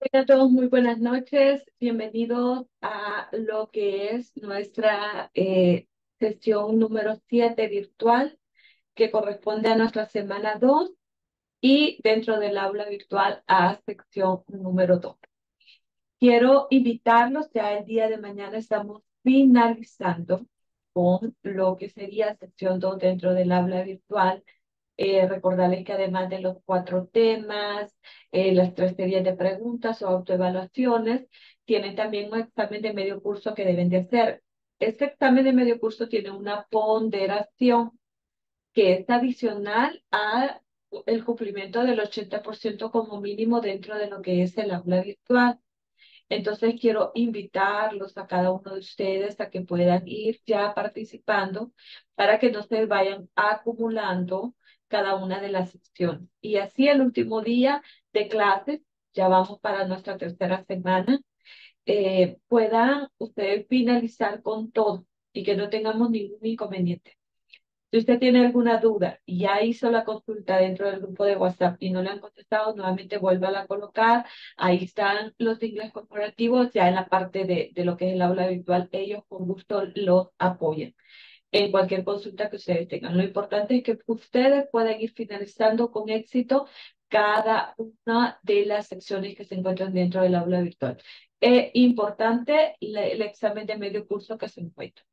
Hola a todos, muy buenas noches. Bienvenidos a lo que es nuestra sesión número 7 virtual, que corresponde a nuestra semana 2 y dentro del aula virtual a sección número 2. Quiero invitarlos, ya el día de mañana estamos finalizando con lo que sería sección 2 dentro del aula virtual. Recordarles que además de los 4 temas, las 3 series de preguntas o autoevaluaciones, tienen también un examen de medio curso que deben de hacer. Este examen de medio curso tiene una ponderación que es adicional a el cumplimiento del 80% como mínimo dentro de lo que es el aula virtual. Entonces quiero invitarlos a cada uno de ustedes a que puedan ir ya participando para que no se vayan acumulando cada una de las secciones. Y así el último día de clases, ya vamos para nuestra tercera semana, puedan ustedes finalizar con todo y que no tengamos ningún inconveniente. Si usted tiene alguna duda y ya hizo la consulta dentro del grupo de WhatsApp y no le han contestado, nuevamente vuelva a colocar. Ahí están los de inglés corporativo, ya en la parte de lo que es el aula virtual, ellos con gusto los apoyan en cualquier consulta que ustedes tengan. Lo importante es que ustedes puedan ir finalizando con éxito cada una de las secciones que se encuentran dentro del aula virtual. Es importante el examen de medio curso que se encuentra.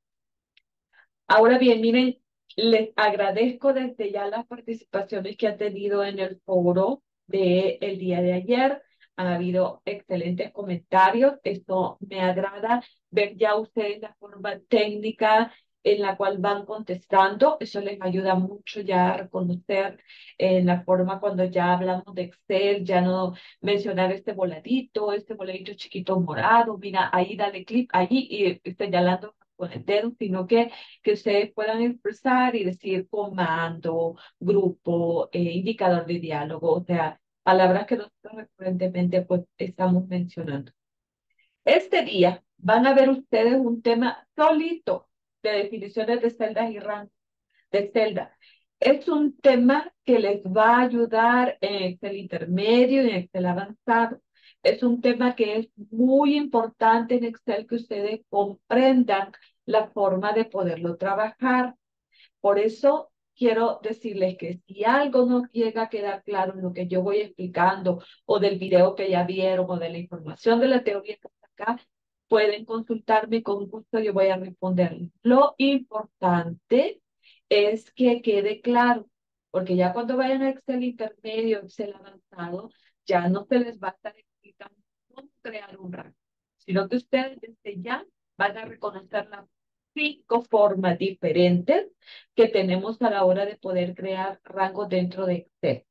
Ahora bien, miren, les agradezco desde ya las participaciones que han tenido en el foro del día de ayer. Han habido excelentes comentarios. Esto me agrada ver ya ustedes la forma técnica en la cual van contestando. Eso les ayuda mucho ya a reconocer en la forma cuando ya hablamos de Excel, ya no mencionar este voladito chiquito morado. Mira, ahí dale clic allí y señalando con el dedo, sino que ustedes puedan expresar y decir comando, grupo, indicador de diálogo, o sea, palabras que nosotros recurrentemente pues estamos mencionando. Este día van a ver ustedes un tema solito de definiciones de celdas y rangos de celda. Es un tema que les va a ayudar en Excel intermedio y en Excel avanzado. Es un tema que es muy importante en Excel que ustedes comprendan la forma de poderlo trabajar. Por eso quiero decirles que si algo no llega a quedar claro en lo que yo voy explicando o del video que ya vieron o de la información de la teoría que está acá, pueden consultarme con gusto, yo voy a responderles. Lo importante es que quede claro, porque ya cuando vayan a Excel intermedio, Excel avanzado, ya no se les va a estar explicando cómo crear un rango, sino que ustedes desde ya van a reconocer las 5 formas diferentes que tenemos a la hora de poder crear rangos dentro de Excel.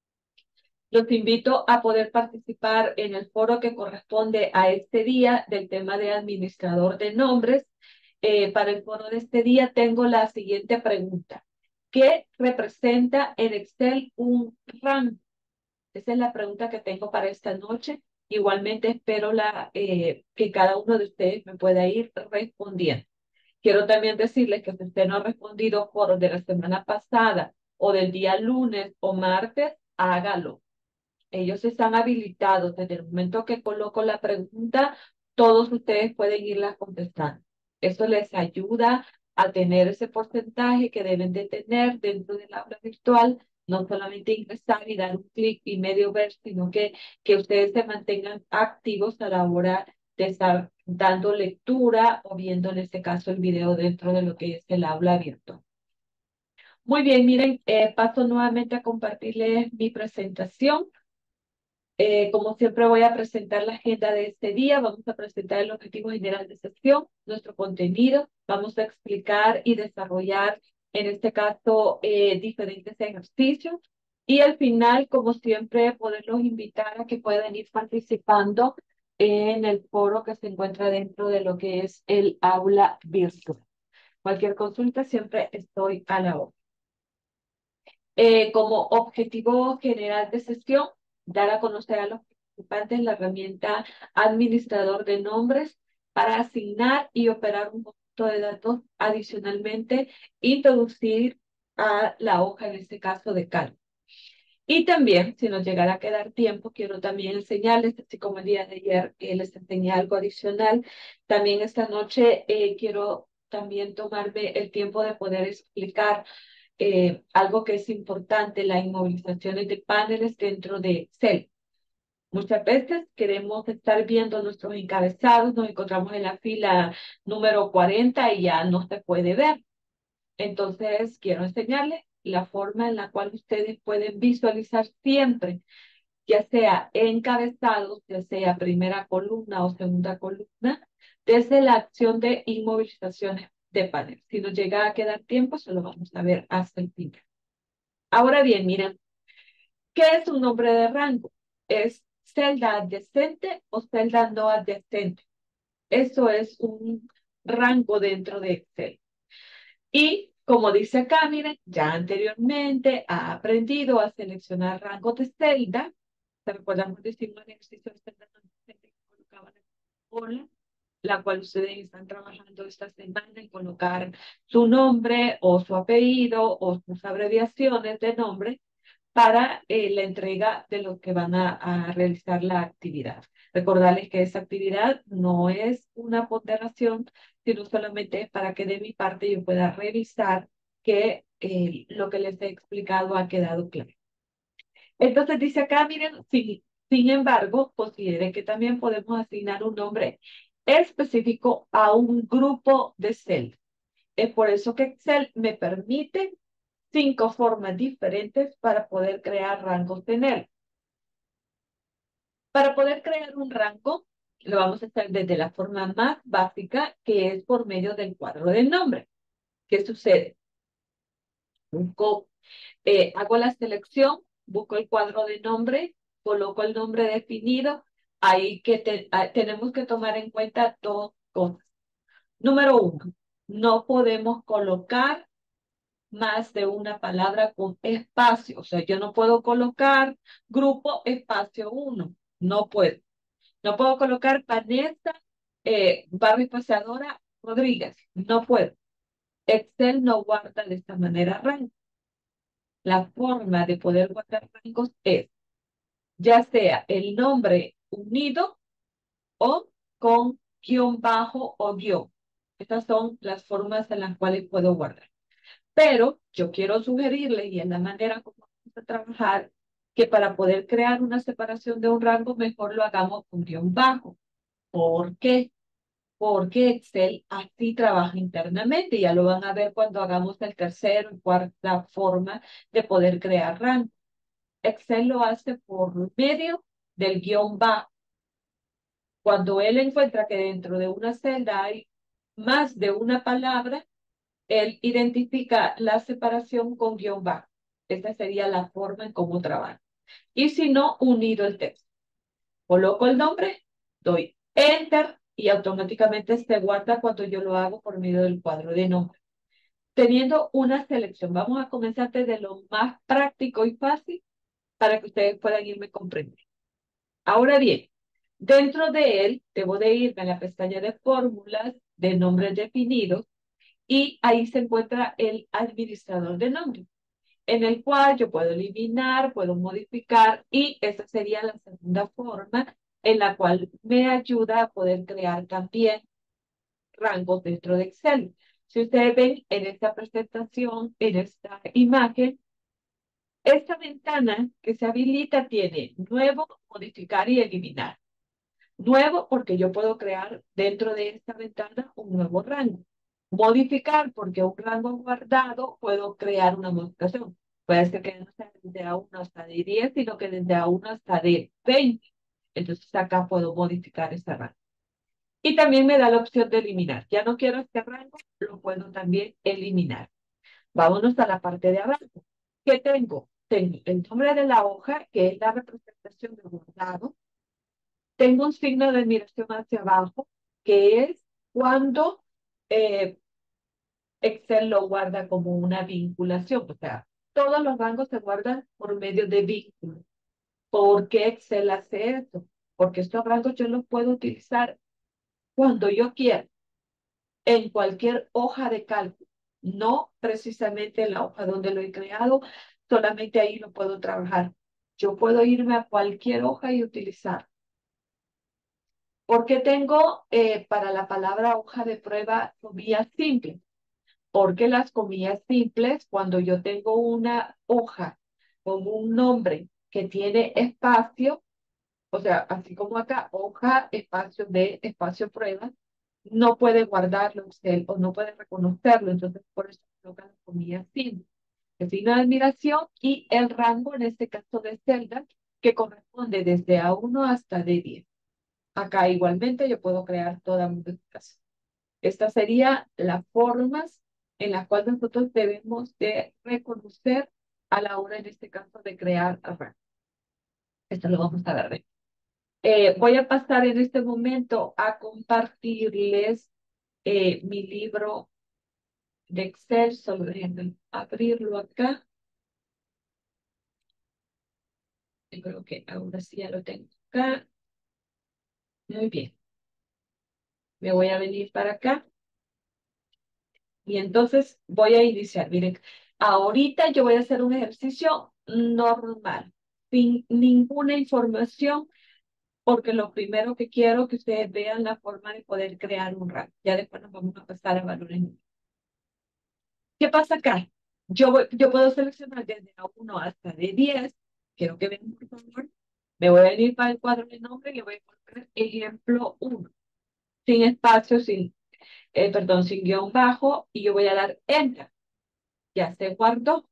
Los invito a poder participar en el foro que corresponde a este día del tema de administrador de nombres. Para el foro de este día tengo la siguiente pregunta. ¿Qué representa en Excel un rango? Esa es la pregunta que tengo para esta noche. Igualmente espero que cada uno de ustedes me pueda ir respondiendo. Quiero también decirles que si usted no ha respondido por de la semana pasada o del día lunes o martes, hágalo. Ellos están habilitados. Desde el momento que coloco la pregunta, todos ustedes pueden irla contestando. Eso les ayuda a tener ese porcentaje que deben de tener dentro del aula virtual, no solamente ingresar y dar un clic y medio ver, sino que ustedes se mantengan activos a la hora de estar dando lectura o viendo en este caso el video dentro de lo que es el aula virtual. Muy bien, miren, paso nuevamente a compartirles mi presentación. Como siempre voy a presentar la agenda de este día, vamos a presentar el objetivo general de sesión, nuestro contenido, vamos a explicar y desarrollar en este caso diferentes ejercicios y al final, como siempre, poderlos invitar a que puedan ir participando en el foro que se encuentra dentro de lo que es el aula virtual. Cualquier consulta siempre estoy a la hora. Como objetivo general de sesión, dar a conocer a los participantes la herramienta administrador de nombres para asignar y operar un conjunto de datos. Adicionalmente, introducir a la hoja, en este caso de cálculo. Y también, si nos llegara a quedar tiempo, quiero también enseñarles, así como el día de ayer les enseñé algo adicional, también esta noche quiero también tomarme el tiempo de poder explicar algo que es importante, las inmovilizaciones de paneles dentro de Excel. Muchas veces queremos estar viendo nuestros encabezados, nos encontramos en la fila número 40 y ya no se puede ver. Entonces, quiero enseñarles la forma en la cual ustedes pueden visualizar siempre, ya sea encabezados, ya sea primera columna o segunda columna, desde la acción de inmovilizaciones de panel. Si nos llega a quedar tiempo, se lo vamos a ver hasta el final. Ahora bien, miren, ¿qué es un nombre de rango? ¿Es celda adyacente o celda no adyacente? Eso es un rango dentro de Excel. Y como dice acá, miren, ya anteriormente ha aprendido a seleccionar rangos de celda. ¿Se recuerdan que hicimos un ejercicio de celda no adyacente que colocaban en la bola, la cual ustedes están trabajando esta semana en colocar su nombre o su apellido o sus abreviaciones de nombre para la entrega de lo que van a realizar la actividad. Recordarles que esa actividad no es una ponderación, sino solamente es para que de mi parte yo pueda revisar que lo que les he explicado ha quedado claro. Entonces dice acá, miren, sin embargo, considere que también podemos asignar un nombre específico a un grupo de celdas. Es por eso que Excel me permite 5 formas diferentes para poder crear rangos de NEL. Para poder crear un rango, lo vamos a hacer desde la forma más básica, que es por medio del cuadro del nombre. ¿Qué sucede? Busco, hago la selección, busco el cuadro de nombre, coloco el nombre definido. Ahí tenemos que tomar en cuenta 2 cosas. Número 1, no podemos colocar más de una palabra con espacio. O sea, yo no puedo colocar grupo espacio 1. No puedo. No puedo colocar Vanessa, Barrio Paseadora Rodríguez. No puedo. Excel no guarda de esta manera rangos. La forma de poder guardar rangos es ya sea el nombre unido o con guión bajo o guión. Estas son las formas en las cuales puedo guardar. Pero yo quiero sugerirle, y en la manera como vamos a trabajar, que para poder crear una separación de un rango, mejor lo hagamos con guión bajo. ¿Por qué? Porque Excel así trabaja internamente. Ya lo van a ver cuando hagamos el tercero y cuarta forma de poder crear rango. Excel lo hace por medio del guión bajo. Cuando él encuentra que dentro de una celda hay más de una palabra, él identifica la separación con guión bajo. Esa sería la forma en cómo trabaja. Y si no, unido el texto. Coloco el nombre, doy Enter y automáticamente se guarda cuando yo lo hago por medio del cuadro de nombre. Teniendo una selección, vamos a comenzar desde lo más práctico y fácil para que ustedes puedan irme comprendiendo. Ahora bien, dentro de él, debo de irme a la pestaña de fórmulas de nombres definidos y ahí se encuentra el administrador de nombres, en el cual yo puedo eliminar, puedo modificar y esa sería la segunda forma en la cual me ayuda a poder crear también rangos dentro de Excel. Si ustedes ven en esta presentación, en esta imagen, esta ventana que se habilita tiene nuevo, modificar y eliminar. Nuevo porque yo puedo crear dentro de esta ventana un nuevo rango. Modificar porque un rango guardado puedo crear una modificación. Puede ser que no sea desde A1 hasta de 10, sino que desde A1 hasta de 20. Entonces acá puedo modificar ese rango. Y también me da la opción de eliminar. Ya no quiero este rango, lo puedo también eliminar. Vámonos a la parte de abajo. ¿Qué tengo? Tengo el nombre de la hoja, que es la representación de guardado. Tengo un signo de admiración hacia abajo, que es cuando eh, Excel lo guarda como una vinculación. O sea, todos los rangos se guardan por medio de vínculos. ¿Por qué Excel hace eso? Porque estos rangos yo los puedo utilizar cuando yo quiera, en cualquier hoja de cálculo. No precisamente en la hoja donde lo he creado, solamente ahí lo puedo trabajar. Yo puedo irme a cualquier hoja y utilizar. ¿Por qué tengo para la palabra hoja de prueba comillas simples? Porque las comillas simples, cuando yo tengo una hoja con un nombre que tiene espacio, o sea, así como acá, hoja, espacio de espacio prueba, no puede guardarlo usted o no puede reconocerlo. Entonces, por eso colocan las comillas simples. El signo de admiración y el rango, en este caso de celda, que corresponde desde A1 hasta D10. Acá igualmente yo puedo crear toda modificación. Estas serían las formas en las cuales nosotros debemos de reconocer a la hora, en este caso, de crear rango. Esto lo vamos a ver. Voy a pasar en este momento a compartirles mi libro de Excel. Solo déjenme abrirlo acá. Yo creo que ahora sí ya lo tengo acá. Muy bien. Me voy a venir para acá. Y entonces voy a iniciar. Miren, ahorita yo voy a hacer un ejercicio normal, sin ninguna información, porque lo primero que quiero es que ustedes vean la forma de poder crear un rango. Ya después nos vamos a pasar a valores. ¿Qué pasa acá? Yo puedo seleccionar desde A1 hasta D10. Quiero que vean, por favor. Me voy a venir para el cuadro de nombre y le voy a colocar ejemplo 1, sin espacio, perdón, sin guión bajo, y yo voy a dar Enter. Ya se guardó.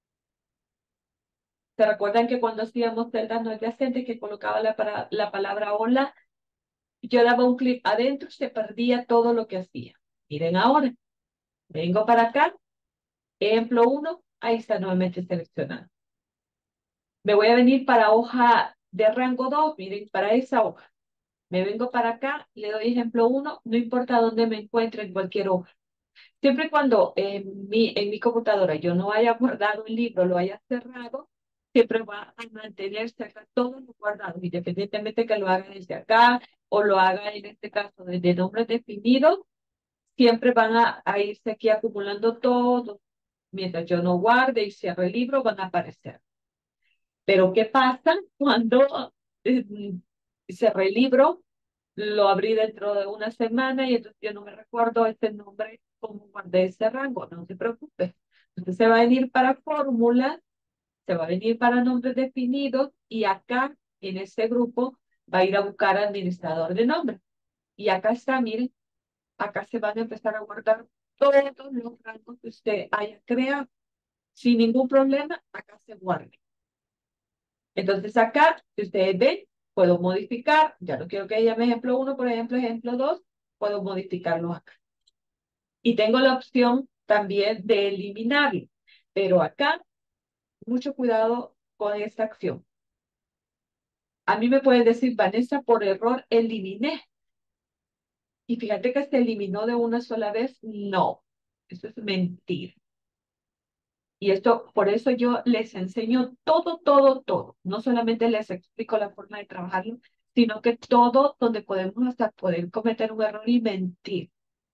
¿Se recuerdan que cuando hacíamos celdas no adyacentes que colocaba la palabra hola, yo daba un clic adentro y se perdía todo lo que hacía? Miren ahora, vengo para acá, ejemplo 1, ahí está nuevamente seleccionado. Me voy a venir para hoja de rango 2, miren, para esa hoja. Me vengo para acá, le doy ejemplo 1, no importa dónde me encuentre en cualquier hoja. Siempre y cuando en mi computadora yo no haya guardado un libro, lo haya cerrado, siempre va a mantenerse acá todos los guardados, independientemente que lo haga desde acá o lo haga en este caso desde nombres definidos, siempre van a irse aquí acumulando todos. Mientras yo no guarde y cierre el libro, van a aparecer. Pero ¿qué pasa cuando eh, cerré el libro? Lo abrí dentro de una semana y entonces yo no me recuerdo ese nombre, cómo guardé ese rango. No se preocupe. Entonces se va a venir para fórmulas, se va a venir para nombres definidos y acá en este grupo va a ir a buscar administrador de nombres. Y acá está, miren, acá se van a empezar a guardar todos los rangos que usted haya creado. Sin ningún problema, acá se guarda. Entonces acá, si ustedes ven, puedo modificar, ya no quiero que llame ejemplo 1, por ejemplo, ejemplo 2, puedo modificarlo acá. Y tengo la opción también de eliminarlo, pero acá, mucho cuidado con esta acción. A mí me puede decir, Vanessa, por error eliminé. Y fíjate que se eliminó de una sola vez. No, eso es mentira. Y esto, por eso yo les enseño todo, todo, todo. No solamente les explico la forma de trabajarlo, sino que todo donde podemos hasta poder cometer un error y mentir.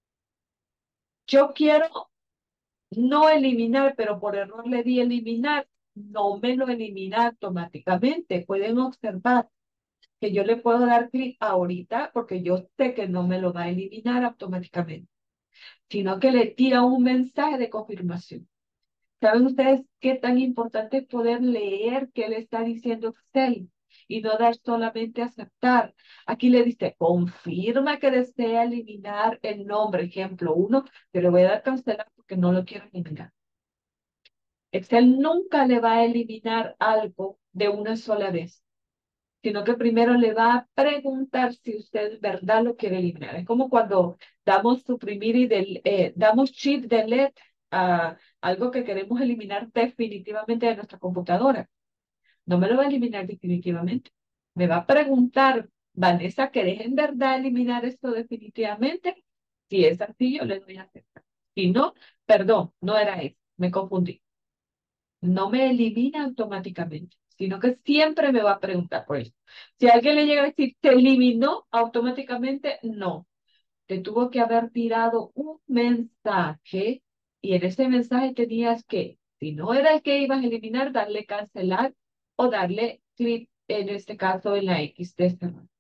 Yo quiero no eliminar, pero por error le di eliminar. No me lo elimina automáticamente. Pueden observar que yo le puedo dar clic ahorita porque yo sé que no me lo va a eliminar automáticamente, sino que le tira un mensaje de confirmación. ¿Saben ustedes qué tan importante es poder leer qué le está diciendo Excel y no dar solamente aceptar? Aquí le dice, confirma que desea eliminar el nombre, ejemplo 1, yo le voy a dar cancelar porque no lo quiero eliminar. Excel nunca le va a eliminar algo de una sola vez, sino que primero le va a preguntar si usted de verdad lo quiere eliminar. Es como cuando damos suprimir y damos shift delete a algo que queremos eliminar definitivamente de nuestra computadora. No me lo va a eliminar definitivamente. Me va a preguntar, Vanessa, ¿querés en verdad eliminar esto definitivamente? Si es así, yo le doy a aceptar. Si no, perdón, no era eso, me confundí. No me elimina automáticamente, sino que siempre me va a preguntar por eso. Si alguien le llega a decir, ¿se eliminó automáticamente? No. Te tuvo que haber tirado un mensaje y en ese mensaje tenías que Si no era el que ibas a eliminar, darle cancelar o darle clic, en este caso, en la X de esta mano.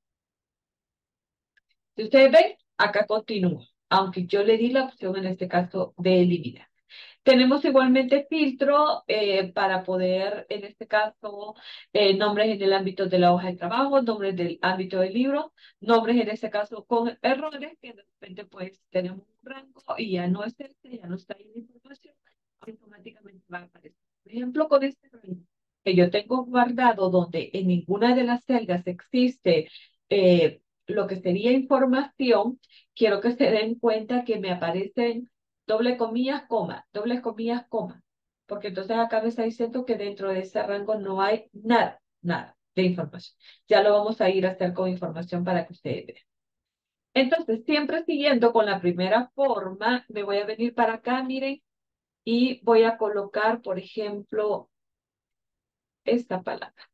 Si ustedes ven, acá continúa, aunque yo le di la opción en este caso de eliminar. Tenemos igualmente filtro para poder, en este caso, nombres en el ámbito de la hoja de trabajo, nombres del ámbito del libro, nombres en este caso con errores, que de repente pues tenemos un rango y ya no es este, ya no está ahí la información, automáticamente va a aparecer. Por ejemplo, con este rango que yo tengo guardado donde en ninguna de las celdas existe lo que sería información, quiero que se den cuenta que me aparecen doble comillas, coma, porque entonces acá me está diciendo que dentro de ese rango no hay nada, nada de información. Ya lo vamos a ir a hacer con información para que ustedes vean. Entonces, siempre siguiendo con la primera forma, me voy a venir para acá, miren, y voy a colocar, por ejemplo, esta palabra.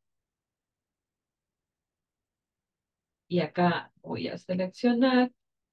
Y acá voy a seleccionar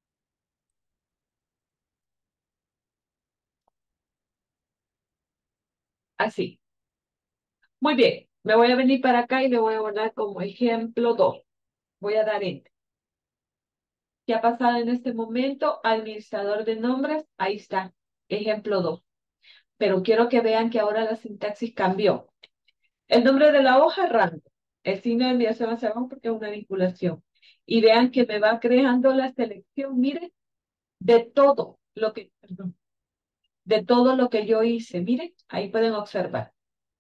así. Muy bien, me voy a venir para acá y le voy a guardar como ejemplo 2. Voy a dar enter. ¿Qué ha pasado en este momento? Administrador de nombres, ahí está, ejemplo 2. Pero quiero que vean que ahora la sintaxis cambió. El nombre de la hoja, rango. El signo de enviación hacia abajo porque es una vinculación. Y vean que me va creando la selección, miren, de todo lo que, perdón, de todo lo que yo hice. Miren, ahí pueden observar.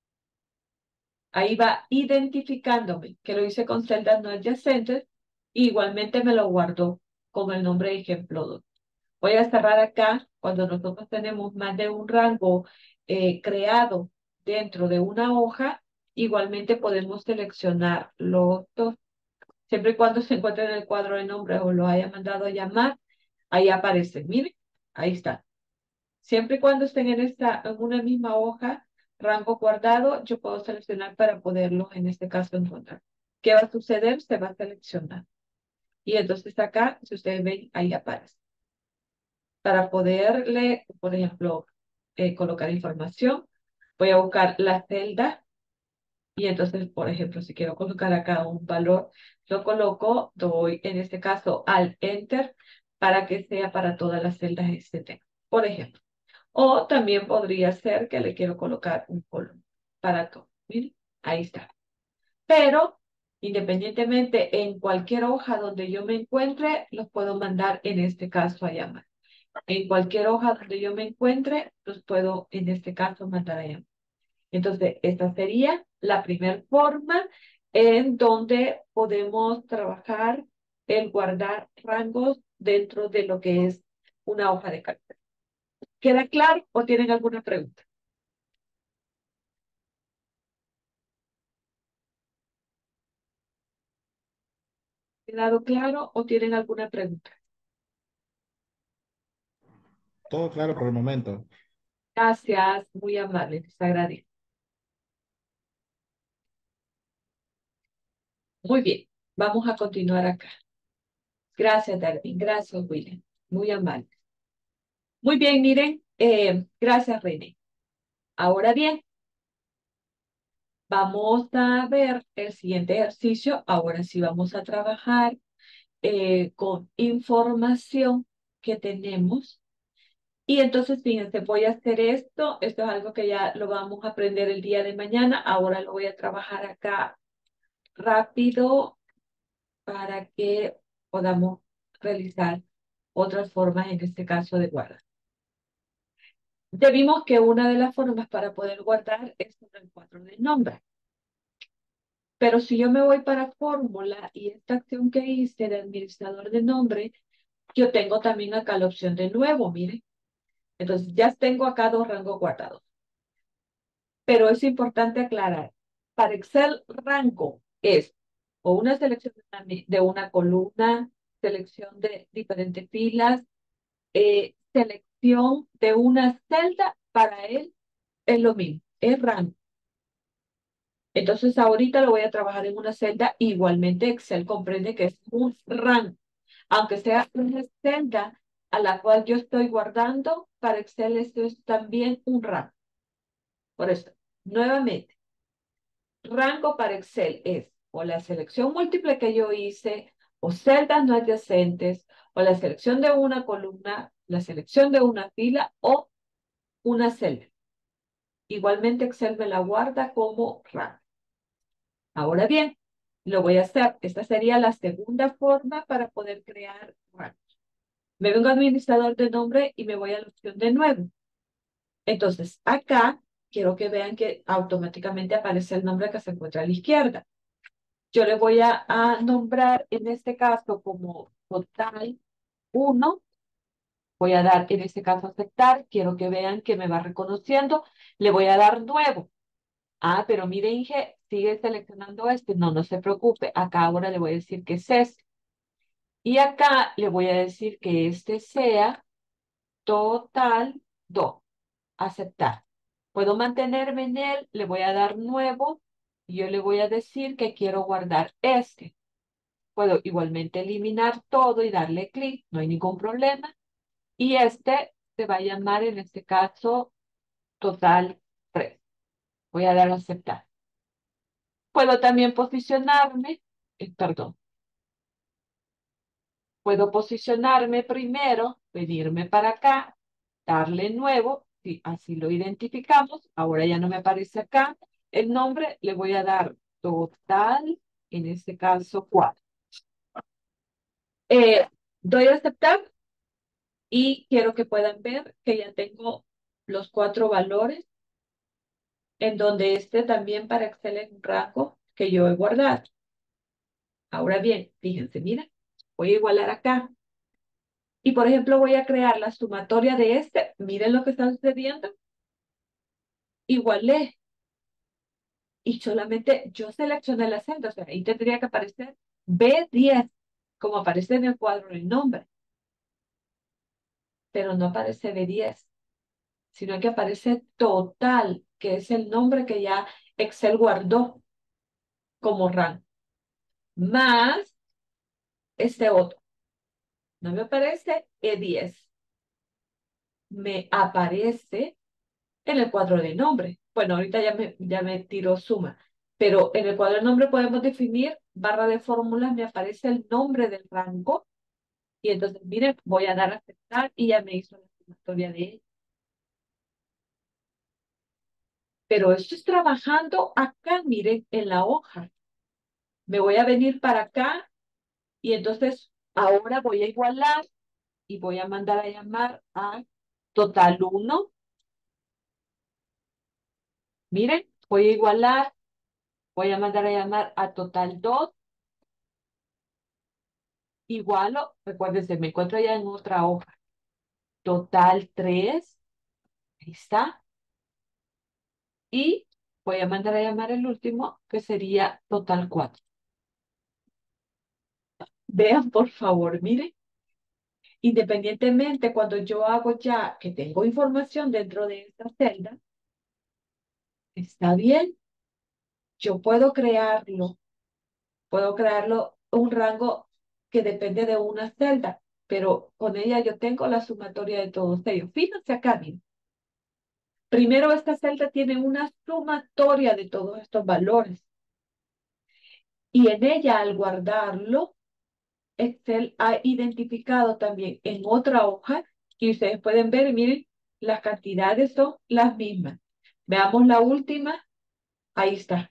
Ahí va identificándome, que lo hice con celdas no adyacentes. Igualmente me lo guardó con el nombre de ejemplo 2. Voy a cerrar acá cuando nosotros tenemos más de un rango creado dentro de una hoja. Igualmente podemos seleccionar los dos, siempre y cuando se encuentren en el cuadro de nombres o lo haya mandado a llamar, ahí aparece. Miren, ahí está. Siempre y cuando estén en una misma hoja, rango guardado, yo puedo seleccionar para poderlo, en este caso, encontrar. ¿Qué va a suceder? Se va a seleccionar. Y entonces acá, si ustedes ven, ahí aparece. Para poderle, por ejemplo, colocar información, voy a buscar la celda y entonces, por ejemplo, si quiero colocar acá un valor, lo coloco, doy en este caso al Enter para que sea para todas las celdas este tema, por ejemplo. O también podría ser que le quiero colocar un color para todo. Miren, ahí está. Pero, independientemente, en cualquier hoja donde yo me encuentre, los puedo mandar en este caso a llamar. En cualquier hoja donde yo me encuentre, los puedo, en este caso, mandar a llamar. Entonces, esta sería la primera forma en donde podemos trabajar el guardar rangos dentro de lo que es una hoja de carpeta. ¿Queda claro o tienen alguna pregunta? ¿Quedado claro o tienen alguna pregunta? Todo claro por el momento. Gracias, muy amable, les agradezco. Muy bien, vamos a continuar acá. Gracias, Darwin. Gracias, William. Muy amable. Muy bien, miren, gracias, René. Ahora bien, vamos a ver el siguiente ejercicio. Ahora sí vamos a trabajar con información que tenemos. Y entonces, fíjense, voy a hacer esto. Esto es algo que ya lo vamos a aprender el día de mañana. Ahora lo voy a trabajar acá rápido para que podamos realizar otras formas, en este caso, de guardar. Ya vimos que una de las formas para poder guardar es con el cuadro de nombre. Pero si yo me voy para fórmula y esta acción que hice de administrador de nombre, yo tengo también acá la opción de nuevo, mire. Entonces ya tengo acá dos rangos guardados. Pero es importante aclarar, para Excel rango es o una selección de una columna, selección de diferentes filas, selección de una celda, para él es lo mismo, es rango. Entonces ahorita lo voy a trabajar en una celda. Igualmente Excel comprende que es un rango. Aunque sea una celda a la cual yo estoy guardando, para Excel esto es también un rango. Por eso, nuevamente, rango para Excel es o la selección múltiple que yo hice, o celdas no adyacentes, o la selección de una columna, la selección de una fila o una celda. Igualmente Excel me la guarda como rango. Ahora bien, lo voy a hacer. Esta sería la segunda forma para poder crear rangos. Me vengo a administrador de nombre y me voy a la opción de nuevo. Entonces, acá quiero que vean que automáticamente aparece el nombre que se encuentra a la izquierda. Yo le voy a nombrar en este caso como total 1. Voy a dar en este caso aceptar. Quiero que vean que me va reconociendo. Le voy a dar nuevo. Ah, pero mire, Inge, sigue seleccionando este. No, no se preocupe. Acá ahora le voy a decir que es este. Y acá le voy a decir que este sea total 2. Aceptar. Puedo mantenerme en él. Le voy a dar nuevo. Y yo le voy a decir que quiero guardar este. Puedo igualmente eliminar todo y darle clic. No hay ningún problema. Y este se va a llamar en este caso total 3. Voy a dar a aceptar. Puedo también posicionarme, perdón, puedo posicionarme primero, venirme para acá, darle nuevo, si así lo identificamos, ahora ya no me aparece acá, el nombre le voy a dar total, en este caso 4. Doy a aceptar y quiero que puedan ver que ya tengo los 4 valores, en donde este también para Excel es un rango que yo he guardado. Ahora bien, fíjense, mira, voy a igualar acá. Y por ejemplo, voy a crear la sumatoria de este. Miren lo que está sucediendo. Igualé. Y solamente yo seleccioné la celda. O sea, ahí tendría que aparecer B10, como aparece en el cuadro del nombre. Pero no aparece B10, sino que aparece total, que es el nombre que ya Excel guardó como rango. Más este otro. No me aparece E10. Me aparece en el cuadro de nombre. Bueno, ahorita ya me tiro suma, pero en el cuadro de nombre podemos definir barra de fórmulas, me aparece el nombre del rango y entonces, miren, voy a dar a aceptar y ya me hizo la sumatoria de él. Pero esto es trabajando acá, miren, en la hoja. Me voy a venir para acá y entonces ahora voy a igualar y voy a mandar a llamar a total 1. Miren, voy a igualar, voy a mandar a llamar a total 2. Igualo, recuérdense, me encuentro ya en otra hoja. Total 3. Ahí está. Y voy a mandar a llamar el último, que sería total 4. Vean, por favor, miren. Independientemente, cuando yo hago ya que tengo información dentro de esta celda, está bien. Yo puedo crearlo un rango que depende de una celda, pero con ella yo tengo la sumatoria de todos ellos. Fíjense acá, miren. Primero, esta celda tiene una sumatoria de todos estos valores. Y en ella, al guardarlo, Excel ha identificado también en otra hoja, y ustedes pueden ver, y miren, las cantidades son las mismas. Veamos la última. Ahí está.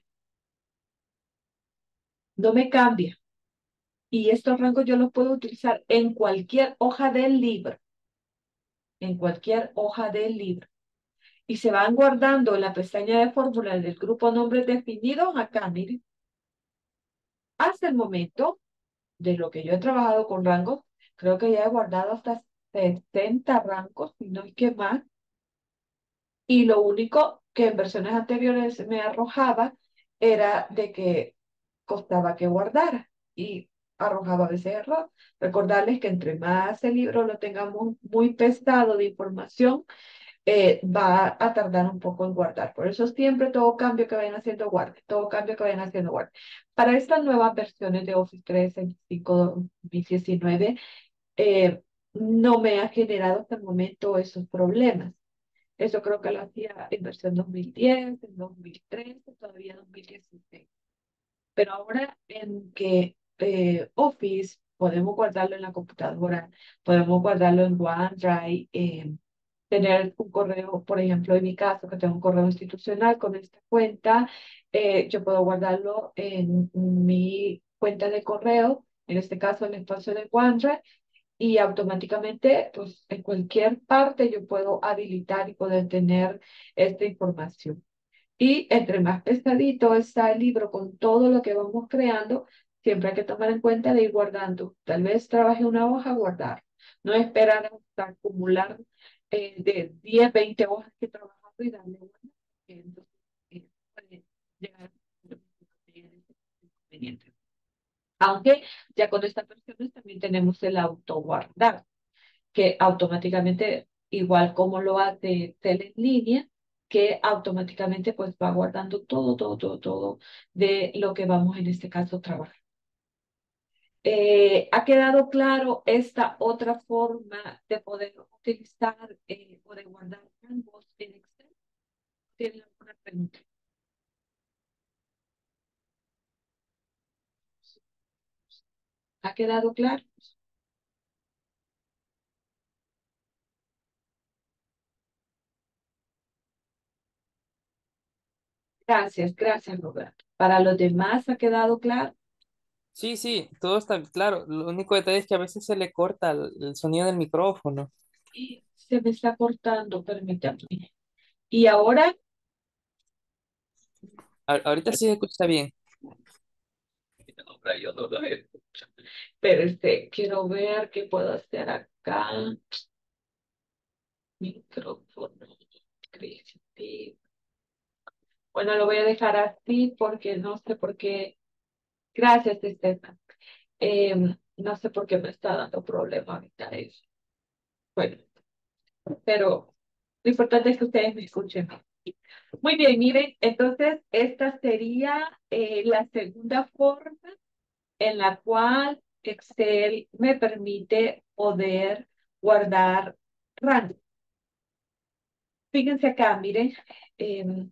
No me cambia. Y estos rangos yo los puedo utilizar en cualquier hoja del libro. En cualquier hoja del libro. Y se van guardando en la pestaña de fórmulas del grupo nombres definidos acá, miren. Hasta el momento, de lo que yo he trabajado con rangos, creo que ya he guardado hasta 70 rangos, y no hay que más. Y lo único que en versiones anteriores me arrojaba era de que costaba que guardara y arrojaba a veces error. Recordarles que entre más el libro lo tengamos muy pesado de información, va a tardar un poco en guardar. Por eso siempre todo cambio que vayan haciendo guarde, todo cambio que vayan haciendo guarde. Para estas nuevas versiones de Office 365 2019, no me ha generado hasta el momento esos problemas. Eso creo que lo hacía en versión 2010, en 2013, todavía 2016. Pero ahora en que Office podemos guardarlo en la computadora, podemos guardarlo en OneDrive, tener un correo, por ejemplo, en mi caso, que tengo un correo institucional con esta cuenta, yo puedo guardarlo en mi cuenta de correo, en este caso en el espacio de OneDrive, y automáticamente, pues en cualquier parte yo puedo habilitar y poder tener esta información. Y entre más pesadito está el libro con todo lo que vamos creando, siempre hay que tomar en cuenta de ir guardando. Tal vez trabaje una hoja, guardar. No esperar hasta acumular de 10 20 hojas que he trabajado y darle una. Entonces, puede llegar a tener inconvenientes. Aunque ya con estas versiones también tenemos el autoguardar, que automáticamente, igual como lo hace Excel en línea, que automáticamente pues va guardando todo de lo que vamos en este caso a trabajar. ¿Ha quedado claro esta otra forma de poder utilizar o de guardar ambos en Excel? ¿Tienen alguna pregunta? ¿Ha quedado claro? Gracias, Roberto. Para los demás, ¿ha quedado claro? Sí, sí, todo está claro. Lo único detalle es que a veces se le corta el sonido del micrófono. Y se me está cortando, permítame. Y ahora, Ahorita sí se escucha bien. ahora yo no lo escucho. Pero quiero ver qué puedo hacer acá. Micrófono. Creative. Bueno, lo voy a dejar así porque no sé por qué. Gracias, Estefan. No sé por qué me está dando problema ahorita eso. Bueno, pero lo importante es que ustedes me escuchen. Muy bien, miren, entonces esta sería la segunda forma en la cual Excel me permite poder guardar rangos. Fíjense acá, miren. em,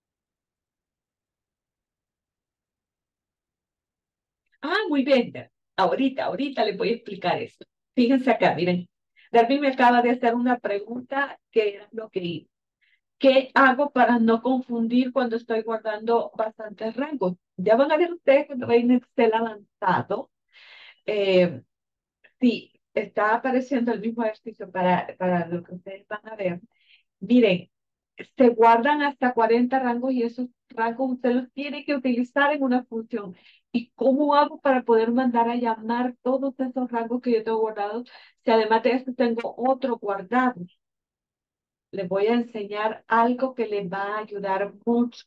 Muy bien. Ahorita les voy a explicar esto. Fíjense acá, miren. Darby me acaba de hacer una pregunta que era lo que iba. ¿Qué hago para no confundir cuando estoy guardando bastantes rangos? Ya van a ver ustedes cuando ven Excel avanzado. eh, sí, está apareciendo el mismo ejercicio para lo que ustedes van a ver. Miren, se guardan hasta 40 rangos y esos rangos usted los tiene que utilizar en una función. ¿Y cómo hago para poder mandar a llamar todos esos rangos que yo tengo guardados? Si además de eso tengo otro guardado, les voy a enseñar algo que les va a ayudar mucho.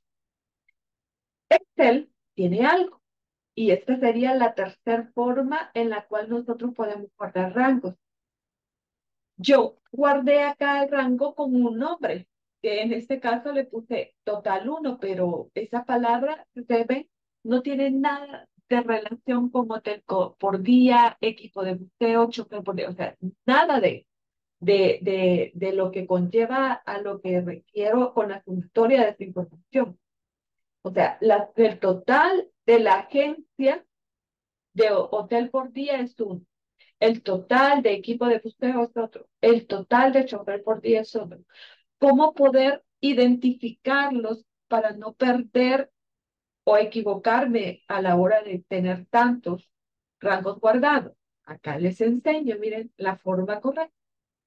Excel tiene algo y esta sería la tercera forma en la cual nosotros podemos guardar rangos. Yo guardé acá el rango con un nombre, que en este caso le puse total uno, pero esa palabra, ustedes ven, no tiene nada de relación con hotel por día, equipo de buceo, chofer por día, o sea, nada de lo que conlleva a lo que requiero con la sumatoria de esta información. O sea, el total de la agencia de hotel por día es uno. El total de equipo de buceo es otro. El total de chofer por día es otro. ¿Cómo poder identificarlos para no perder o equivocarme a la hora de tener tantos rangos guardados? Acá les enseño, miren, la forma correcta.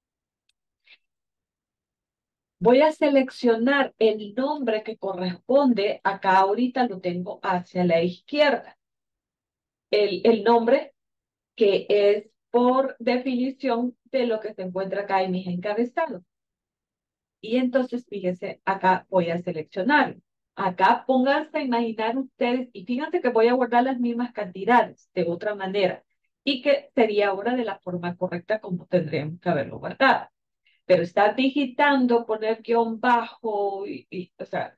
Voy a seleccionar el nombre que corresponde. Acá ahorita lo tengo hacia la izquierda. El nombre que es por definición de lo que se encuentra acá en mis encabezados. Y entonces, fíjense, acá voy a seleccionar. Acá pónganse a imaginar ustedes, y fíjense que voy a guardar las mismas cantidades de otra manera, y que sería ahora de la forma correcta como tendríamos que haberlo guardado. Pero estar digitando, poner guión bajo, o sea,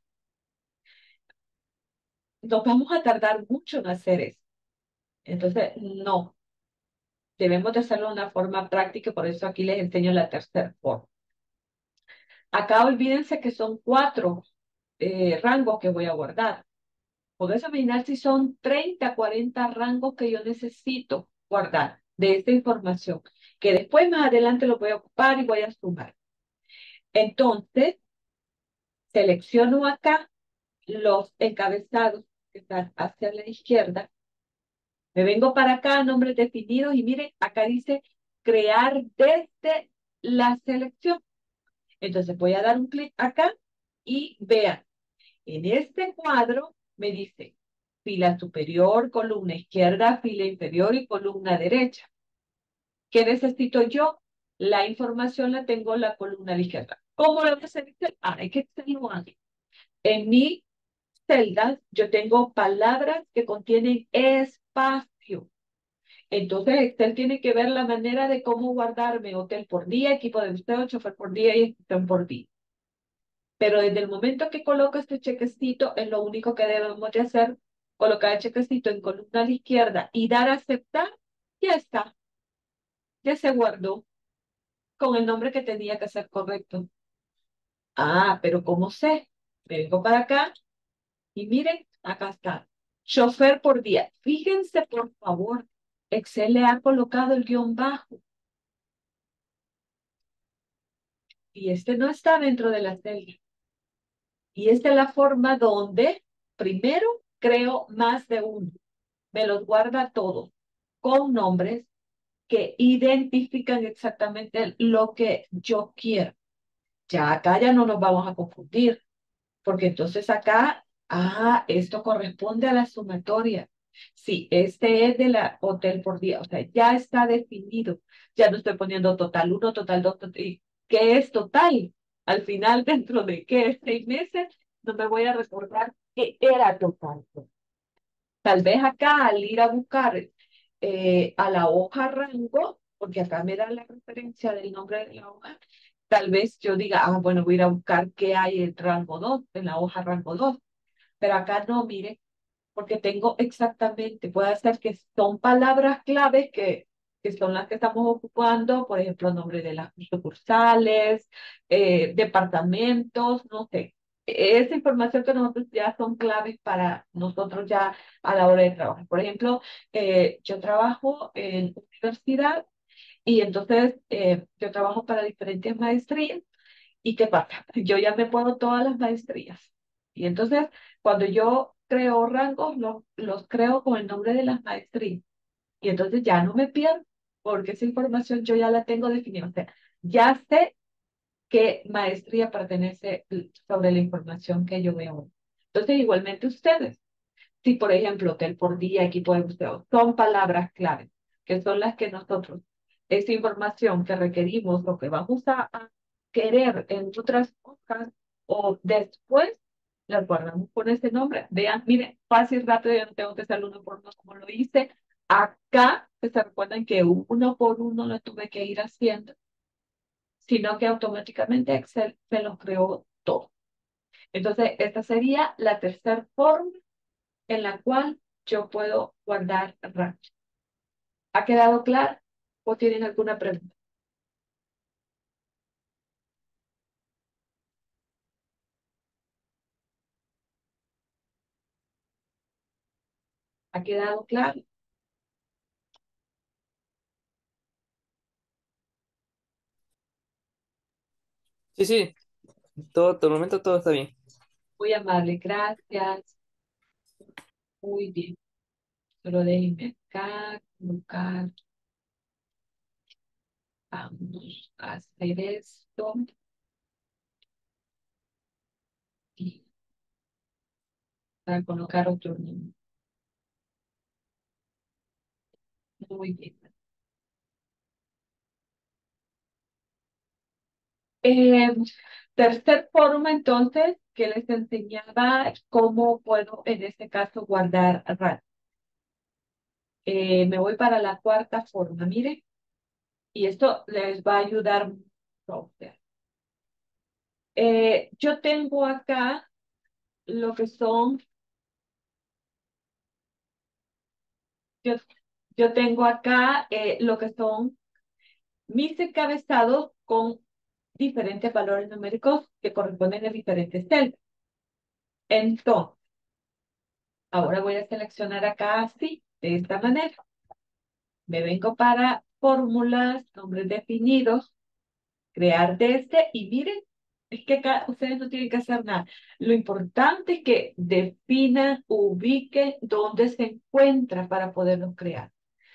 nos vamos a tardar mucho en hacer eso. Entonces, no, debemos de hacerlo de una forma práctica, por eso aquí les enseño la tercera forma. Acá olvídense que son 4 rangos que voy a guardar. Podés imaginar si son 30, 40 rangos que yo necesito guardar de esta información, que después más adelante lo voy a ocupar y voy a sumar. Entonces, selecciono acá los encabezados que están hacia la izquierda. Me vengo para acá, nombres definidos, y miren, acá dice crear desde la selección. Entonces voy a dar un clic acá y vean, en este cuadro me dice fila superior, columna izquierda, fila inferior y columna derecha. ¿Qué necesito yo? La información la tengo en la columna a la izquierda. ¿Cómo lo voy a hacer? Hay que hacerlo antes. En mi celdas yo tengo palabras que contienen espacio. Entonces Excel tiene que ver la manera de cómo guardarme hotel por día, equipo de busteo, chofer por día y gestión por día. Pero desde el momento que coloco este chequecito, es lo único que debemos de hacer, colocar el chequecito en columna a la izquierda y dar a aceptar, ya está, ya se guardó con el nombre que tenía que ser correcto. Ah, pero ¿cómo sé? Me vengo para acá y miren, acá está. Chofer por día. Fíjense, por favor, Excel le ha colocado el guión bajo y este no está dentro de la celda. Y esta es la forma donde primero creo más de uno. Me los guarda todos con nombres que identifican exactamente lo que yo quiero. Ya acá ya no nos vamos a confundir, porque entonces acá, esto corresponde a la sumatoria. Sí, este es de la hotel por día, o sea, ya está definido. Ya no estoy poniendo total uno, total 2, ¿qué es total? Al final, dentro de qué, 6 meses, no me voy a recordar qué era total. Tal vez acá al ir a buscar a la hoja rango, porque acá me da la referencia del nombre de la hoja, tal vez yo diga, bueno, voy a ir a buscar qué hay en rango 2 en la hoja rango 2, pero acá no, mire, porque tengo exactamente, puede ser que son palabras claves que son las que estamos ocupando, por ejemplo, nombre de las sucursales, departamentos, no sé. Esa información que nosotros ya son claves para nosotros ya a la hora de trabajar. Por ejemplo, yo trabajo en universidad y entonces yo trabajo para diferentes maestrías. ¿Y qué pasa? Yo ya me puedo todas las maestrías. Y entonces, cuando yo creo rangos, los creo con el nombre de las maestrías. Y entonces ya no me pierdo, porque esa información yo ya la tengo definida. O sea, ya sé qué maestría pertenece sobre la información que yo veo. Entonces, igualmente ustedes. Si, por ejemplo, hotel por día, equipo de buceo, son palabras clave, que son las que nosotros, esa información que requerimos o que vamos a querer en otras cosas o después, las guardamos con ese nombre. Vean, miren, fácil, rápido, yo no tengo que hacerlo uno por uno como lo hice. Acá, que se recuerdan que uno por uno lo tuve que ir haciendo, sino que automáticamente Excel me los creó todo. Entonces, esta sería la tercera forma en la cual yo puedo guardar rancho. ¿Ha quedado claro? ¿O tienen alguna pregunta? ¿Ha quedado claro? Sí, sí, todo, el momento todo está bien. Muy amable, gracias. Muy bien. Solo déjenme acá colocar. Vamos a hacer esto. Y para colocar otro número. Muy bien. Eh, Tercer forma, entonces, que les enseñaba cómo puedo, en este caso, guardar RAT. Me voy para la cuarta forma, mire, y esto les va a ayudar mucho. Yo tengo acá lo que son, yo, yo tengo acá lo que son mis encabezados con diferentes valores numéricos que corresponden a diferentes celdas. Entonces, ahora voy a seleccionar acá así, de esta manera. Me vengo para fórmulas, nombres definidos, crear desde y miren, es que acá ustedes no tienen que hacer nada. Lo importante es que definan, ubiquen dónde se encuentra para poderlos crear.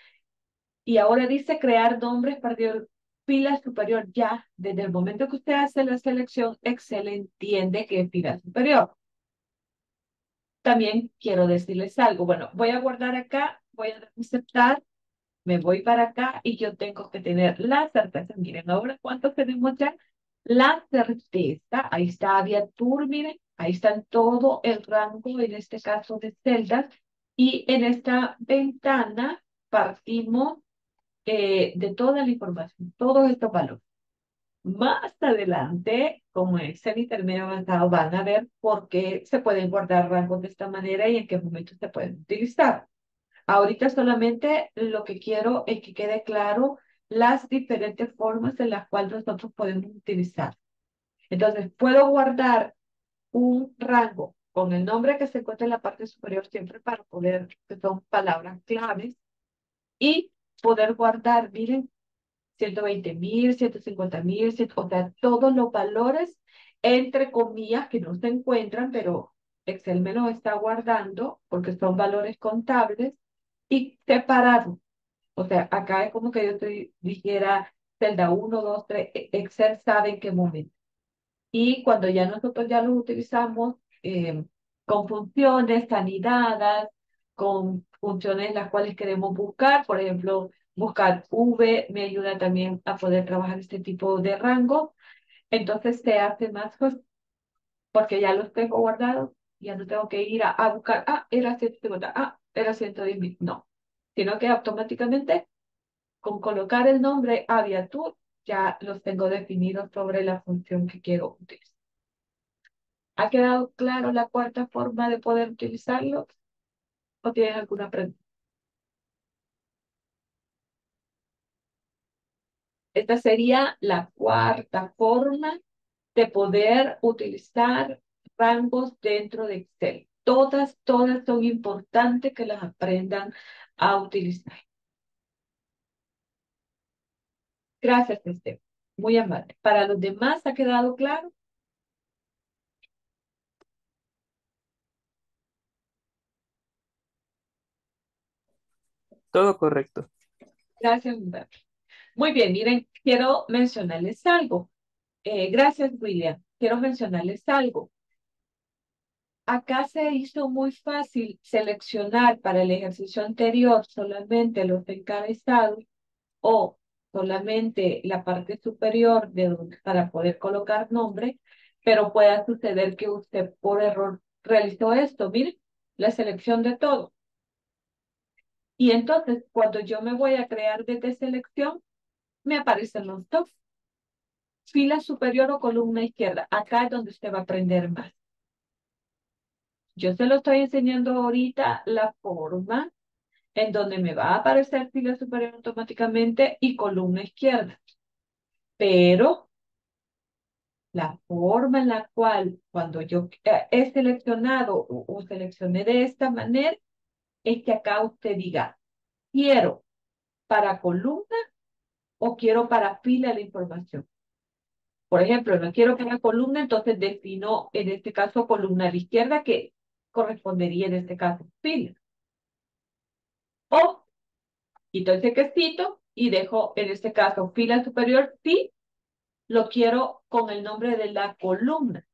Y ahora dice crear nombres para fila superior. Ya, desde el momento que usted hace la selección, Excel entiende que es fila superior. También quiero decirles algo. Bueno, voy a guardar acá, voy a aceptar, me voy para acá y yo tengo que tener la certeza. Miren, ahora cuántos tenemos ya. La certeza, ahí está Aviatur, miren, ahí están todo el rango, en este caso de celdas. Y en esta ventana partimos de toda la información, todos estos valores. Más adelante, como Excel intermedio avanzado, van a ver por qué se pueden guardar rangos de esta manera y en qué momento se pueden utilizar. Ahorita solamente lo que quiero es que quede claro las diferentes formas en las cuales nosotros podemos utilizar. Entonces, puedo guardar un rango con el nombre que se encuentra en la parte superior siempre para poder, que son palabras claves, y poder guardar, miren, 120.000, 150.000, o sea, todos los valores, entre comillas, que no se encuentran, pero Excel me los está guardando porque son valores contables y separados. O sea, acá es como que yo te dijera celda 1, 2, 3, Excel sabe en qué momento. Y cuando ya nosotros ya los utilizamos con funciones anidadas, con funciones las cuales queremos buscar, por ejemplo, buscar V me ayuda también a poder trabajar este tipo de rango. Entonces se hace más fácil porque ya los tengo guardados, ya no tengo que ir a buscar, era 150, era 110.000, no, sino que automáticamente con colocar el nombre Aviatur ya los tengo definidos sobre la función que quiero utilizar. ¿Ha quedado claro la cuarta forma de poder utilizarlo? ¿O tienen alguna pregunta? Esta sería la cuarta forma de poder utilizar rangos dentro de Excel. Todas son importantes que las aprendan a utilizar. Gracias, Esteban. Muy amable. ¿Para los demás ha quedado claro? Todo correcto. Gracias, Humberto. Muy bien, miren, quiero mencionarles algo. Gracias, William. Quiero mencionarles algo. Acá se hizo muy fácil seleccionar para el ejercicio anterior solamente los encabezados o solamente la parte superior para poder colocar nombre, pero puede suceder que usted por error realizó esto. Mire, la selección de todo. Y entonces, cuando yo me voy a crear desde selección, me aparecen los dos. Fila superior o columna izquierda. Acá es donde usted va a aprender más. Yo se lo estoy enseñando ahorita la forma en donde me va a aparecer fila superior automáticamente y columna izquierda. Pero la forma en la cual cuando yo he seleccionado o seleccioné de esta manera es que acá usted diga, quiero para columna o quiero para fila la información. Por ejemplo, no quiero para columna, entonces defino en este caso columna a la izquierda que correspondería en este caso fila. O quito el chequecito y dejo en este caso fila superior, sí, lo quiero con el nombre de la columna.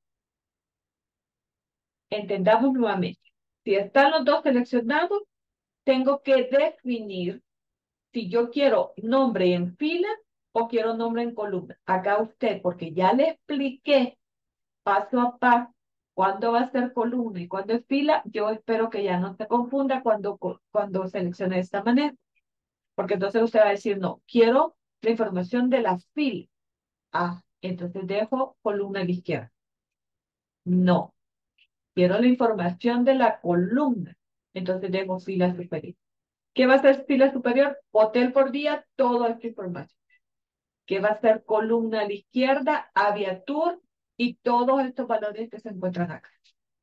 Entendamos nuevamente. Si están los dos seleccionados, tengo que definir si yo quiero nombre en fila o quiero nombre en columna. Acá usted, porque ya le expliqué paso a paso cuándo va a ser columna y cuándo es fila, yo espero que ya no se confunda cuando seleccione de esta manera. Porque entonces usted va a decir, no, quiero la información de la fila. Entonces dejo columna a la izquierda. No, quiero la información de la columna. Entonces dejo fila superior. ¿Qué va a ser fila superior? Hotel por día, toda esta información. que va a ser columna a la izquierda, abreviatura y todos estos valores que se encuentran acá.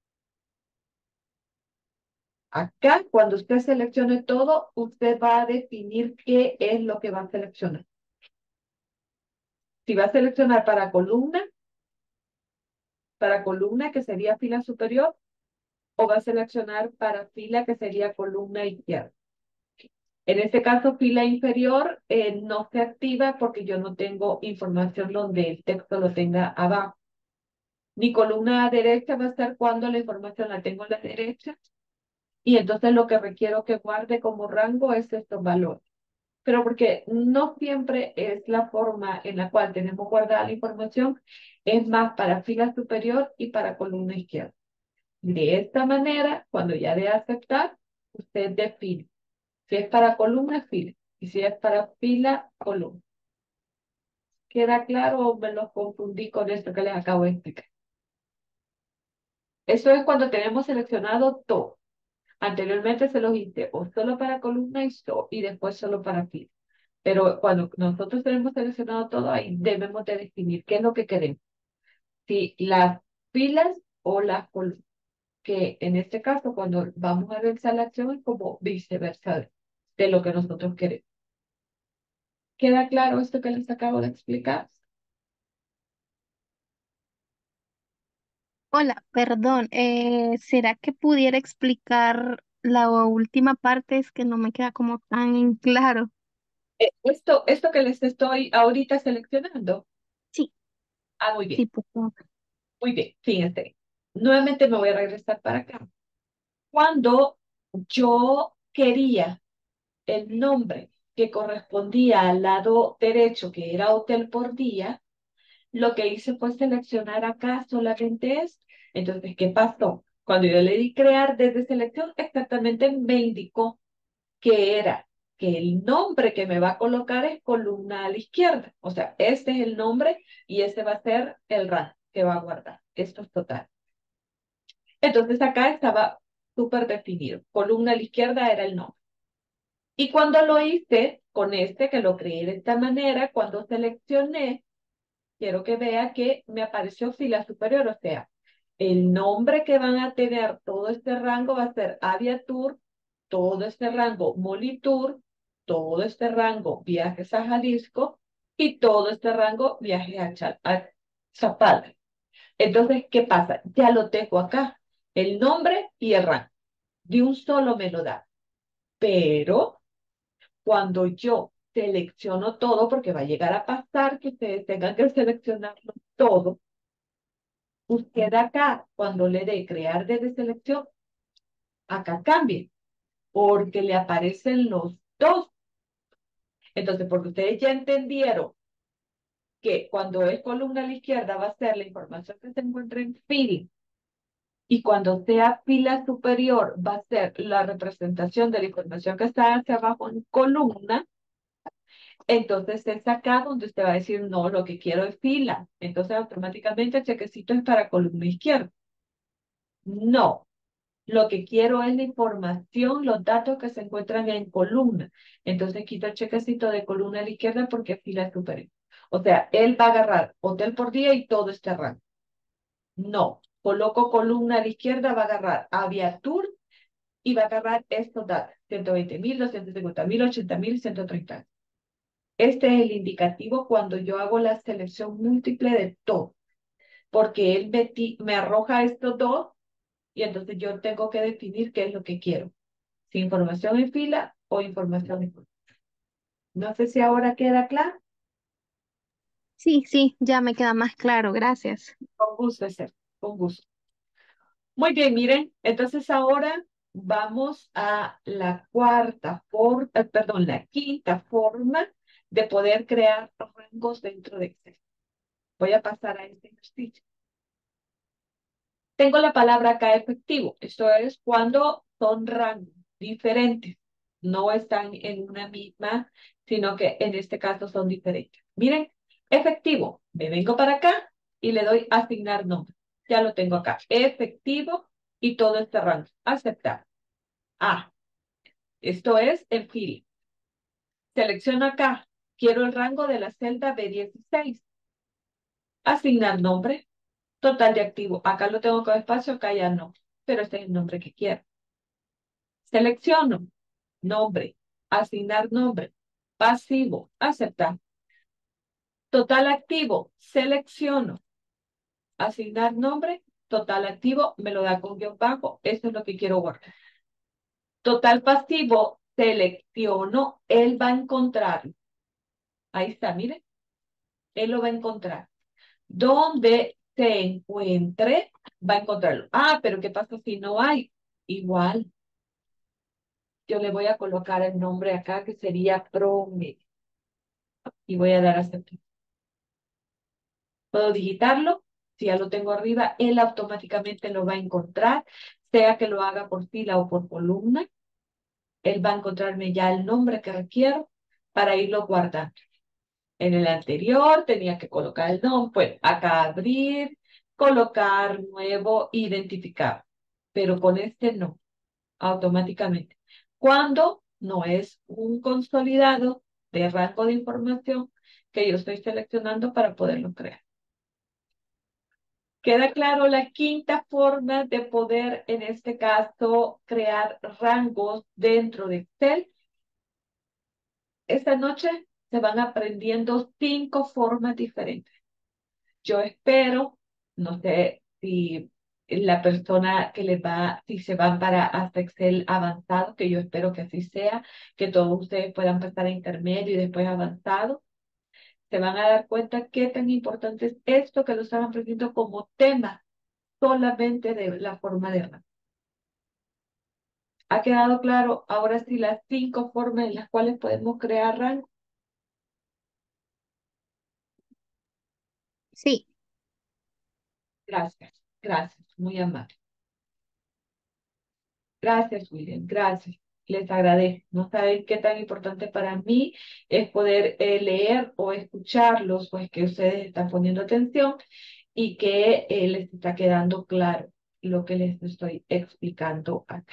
Acá, cuando usted seleccione todo, usted va a definir qué es lo que va a seleccionar. Si va a seleccionar para columna que sería fila superior, o va a seleccionar para fila que sería columna izquierda. En este caso, fila inferior no se activa porque yo no tengo información donde el texto lo tenga abajo. Mi columna derecha va a estar cuando la información la tengo a la derecha. Y entonces lo que requiero que guarde como rango es estos valores. Pero porque no siempre es la forma en la cual tenemos guardada la información, es más para fila superior y para columna izquierda. De esta manera, cuando ya dé aceptar, usted define. Si es para columna, fila. Y si es para fila, columna. ¿Queda claro o me lo confundí con esto que les acabo de explicar? Eso es cuando tenemos seleccionado todo. Anteriormente se los hice o solo para columna y después solo para fila. Pero cuando nosotros tenemos seleccionado todo, ahí debemos de definir qué es lo que queremos. Si las filas o las columnas. Que en este caso, cuando vamos a realizar la acción, es como viceversa de lo que nosotros queremos. ¿Queda claro esto que les acabo de explicar? Hola, perdón, ¿será que pudiera explicar la última parte? Es que no me queda como tan en claro. Esto que les estoy ahorita seleccionando. Sí, Muy bien, sí, por favor. muy bien. Fíjense. Nuevamente me voy a regresar para acá. Cuando yo quería el nombre que correspondía al lado derecho, que era hotel por día, lo que hice fue seleccionar acá solamente esto. Entonces, ¿qué pasó? Cuando yo le di crear desde selección, exactamente me indicó que era que el nombre que me va a colocar es columna a la izquierda. O sea, este es el nombre y este va a ser el rango que va a guardar. Esto es total. Entonces acá estaba súper definido. Columna a la izquierda era el nombre. Y cuando lo hice con este, que lo creé de esta manera, cuando seleccioné, quiero que vea que me apareció fila superior, o sea, el nombre que van a tener todo este rango va a ser Aviatur, todo este rango Molitur, todo este rango Viajes a Jalisco y todo este rango Viajes a Zapala. Entonces, ¿qué pasa? Ya lo tengo acá, el nombre y el rango. De un solo me lo da. Pero cuando yo selecciono todo, porque va a llegar a pasar que ustedes tengan que seleccionarlo todo, usted acá, cuando le dé crear desde selección, acá cambie, porque le aparecen los dos. Entonces, porque ustedes ya entendieron que cuando es columna a la izquierda va a ser la información que se encuentra en fila, y cuando sea fila superior va a ser la representación de la información que está hacia abajo en columna. Entonces es acá donde usted va a decir, no, lo que quiero es fila. Entonces automáticamente el chequecito es para columna izquierda. No, lo que quiero es la información, los datos que se encuentran en columna. Entonces quito el chequecito de columna a la izquierda porque es fila superior. O sea, él va a agarrar hotel por día y todo este rango. No, coloco columna a la izquierda, va a agarrar Aviatur y va a agarrar estos datos. 120.000, 250.000, 80.000, 130. Este es el indicativo cuando yo hago la selección múltiple de todo, porque él me arroja estos dos y entonces yo tengo que definir qué es lo que quiero, si información en fila o información en columna. No sé si ahora queda claro. Sí, sí, ya me queda más claro, gracias. Con gusto, Esther, con gusto. Muy bien, miren, entonces ahora vamos a la perdón, la quinta forma de poder crear rangos dentro de Excel. Voy a pasar a este ejercicio. Tengo la palabra acá efectivo. Esto es cuando son rangos diferentes. No están en una misma, sino que en este caso son diferentes. Miren, efectivo. Me vengo para acá y le doy asignar nombre. Ya lo tengo acá. Efectivo y todo este rango. Aceptar. Ah, esto es en fila. Selecciono acá quiero el rango de la celda B16. Asignar nombre, total de activo. Acá lo tengo con espacio, acá ya no. Pero este es el nombre que quiero. Selecciono nombre, asignar nombre, pasivo, aceptar. Total activo, selecciono, asignar nombre, total activo, me lo da con guión bajo, eso es lo que quiero guardar. Total pasivo, selecciono, él va a encontrarlo. Ahí está, mire, él lo va a encontrar. Donde se encuentre, va a encontrarlo. Ah, pero ¿qué pasa si no hay? Igual, yo le voy a colocar el nombre acá que sería promedio y voy a dar a aceptar. Puedo digitarlo, si ya lo tengo arriba, él automáticamente lo va a encontrar, sea que lo haga por fila o por columna, él va a encontrarme ya el nombre que requiero para irlo guardando. En el anterior tenía que colocar el nombre, pues acá abrir, colocar nuevo, identificar, pero con este no, automáticamente. Cuando no es un consolidado de rango de información que yo estoy seleccionando para poderlo crear. Queda claro la quinta forma de poder, en este caso, crear rangos dentro de Excel. Esta noche se van aprendiendo 5 formas diferentes. Yo espero, no sé si la persona que les va, si se van para hasta Excel avanzado, que yo espero que así sea, que todos ustedes puedan pasar a intermedio y después avanzado, se van a dar cuenta qué tan importante es esto que lo están aprendiendo como tema solamente de la forma de rango. ¿Ha quedado claro ahora sí las 5 formas en las cuales podemos crear rango? Sí, Gracias, gracias, muy amable. Gracias, William, gracias. Les agradezco. No saben qué tan importante para mí es poder leer o escucharlos, pues que ustedes están poniendo atención y que les está quedando claro lo que les estoy explicando acá.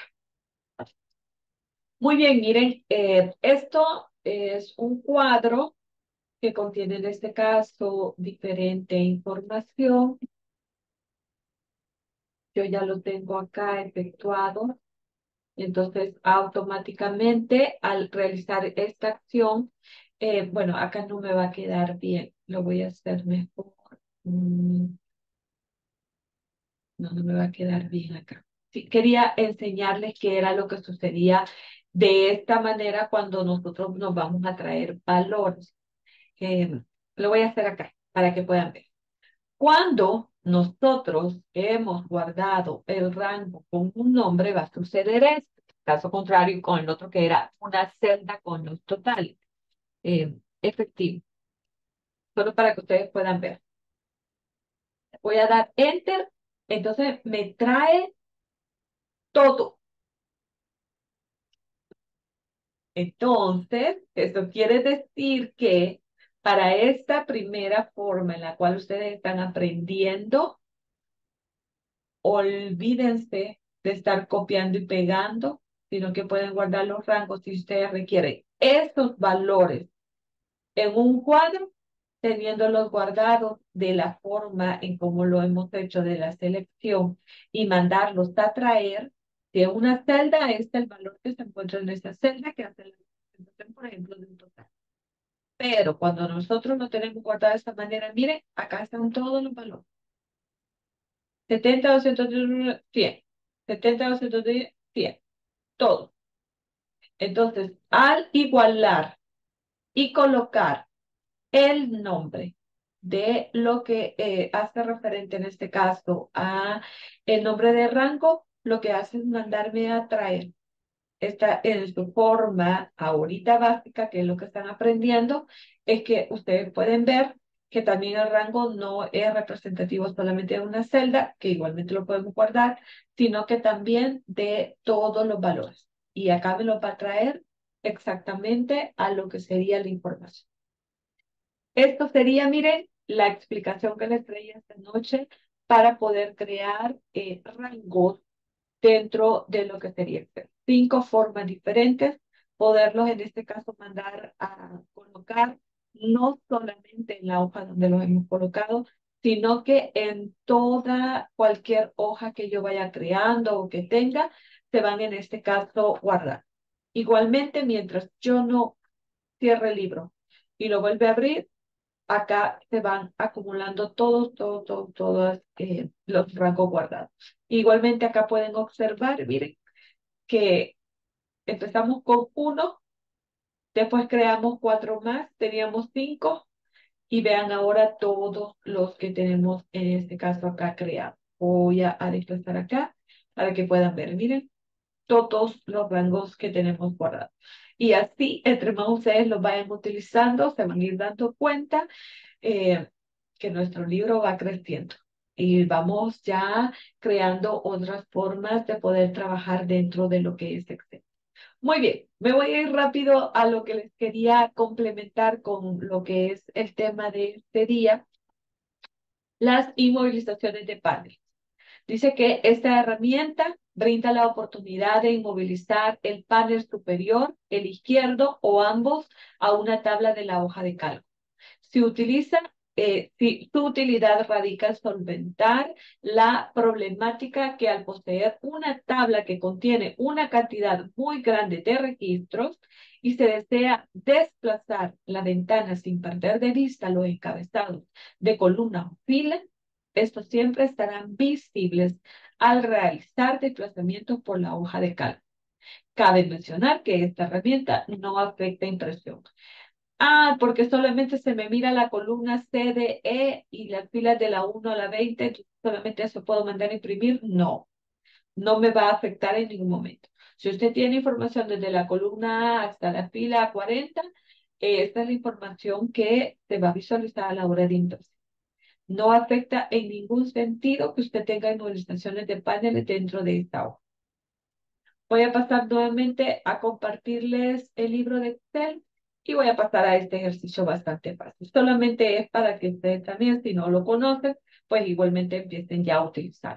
Muy bien, miren, esto es un cuadro que contiene en este caso diferente información. Yo ya lo tengo acá efectuado. Entonces, automáticamente al realizar esta acción, bueno, acá no me va a quedar bien. Lo voy a hacer mejor. Mm, no, no me va a quedar bien acá. Sí, quería enseñarles qué era lo que sucedía de esta manera cuando nosotros nos vamos a traer valores. Lo voy a hacer acá para que puedan ver. Cuando nosotros hemos guardado el rango con un nombre, va a suceder esto. Caso contrario, con el otro que era una celda con los totales efectivos. Solo para que ustedes puedan ver. Voy a dar Enter. Entonces me trae todo. Entonces, eso quiere decir que para esta primera forma en la cual ustedes están aprendiendo, olvídense de estar copiando y pegando, sino que pueden guardar los rangos si ustedes requieren esos valores en un cuadro, teniéndolos guardados de la forma en como lo hemos hecho de la selección y mandarlos a traer de una celda. Este es el valor que se encuentra en esa celda que hace la representación, por ejemplo, de un total. Pero cuando nosotros lo tenemos guardado de esta manera, miren, acá están todos los valores. 70, 210, 100. 70, 210, 100. Todo. Entonces, al igualar y colocar el nombre de lo que hace referente en este caso a el nombre de rango, lo que hace es mandarme a traer esta en su forma ahorita básica, que es lo que están aprendiendo, es que ustedes pueden ver que también el rango no es representativo solamente de una celda, que igualmente lo podemos guardar, sino que también de todos los valores. Y acá me lo va a traer exactamente a lo que sería la información. Esto sería, miren, la explicación que les traía esta noche para poder crear rangos dentro de lo que sería Excel. 5 formas diferentes, poderlos en este caso mandar a colocar no solamente en la hoja donde los hemos colocado, sino que en toda cualquier hoja que yo vaya creando o que tenga, se van en este caso guardar. Igualmente, mientras yo no cierre el libro y lo vuelve a abrir, acá se van acumulando todos los rangos guardados. Igualmente acá pueden observar, miren, que empezamos con 1, después creamos 4 más, teníamos 5, y vean ahora todos los que tenemos en este caso acá creados. Voy a desplazar acá para que puedan ver, miren, todos los rangos que tenemos guardados. Y así, entre más ustedes los vayan utilizando, se van a ir dando cuenta eh, que nuestro libro va creciendo y vamos ya creando otras formas de poder trabajar dentro de lo que es Excel. Muy bien, me voy a ir rápido a lo que les quería complementar con lo que es el tema de este día, las inmovilizaciones de panel. Dice que esta herramienta brinda la oportunidad de inmovilizar el panel superior, el izquierdo o ambos a una tabla de la hoja de cálculo. Si su utilidad radica en solventar la problemática que al poseer una tabla que contiene una cantidad muy grande de registros y se desea desplazar la ventana sin perder de vista los encabezados de columna o fila, estos siempre estarán visibles al realizar desplazamientos por la hoja de cálculo. Cabe mencionar que esta herramienta no afecta impresión. Porque solamente se me mira la columna C, D, E y las filas de la 1 a la 20, entonces solamente eso puedo mandar a imprimir. No, no me va a afectar en ningún momento. Si usted tiene información desde la columna A hasta la fila 40, esta es la información que se va a visualizar a la hora de impresión. No afecta en ningún sentido que usted tenga inmovilizaciones de paneles dentro de esta hoja. Voy a pasar nuevamente a compartirles el libro de Excel y voy a pasar a este ejercicio bastante fácil. Solamente es para que ustedes también, si no lo conocen, pues igualmente empiecen ya a utilizar.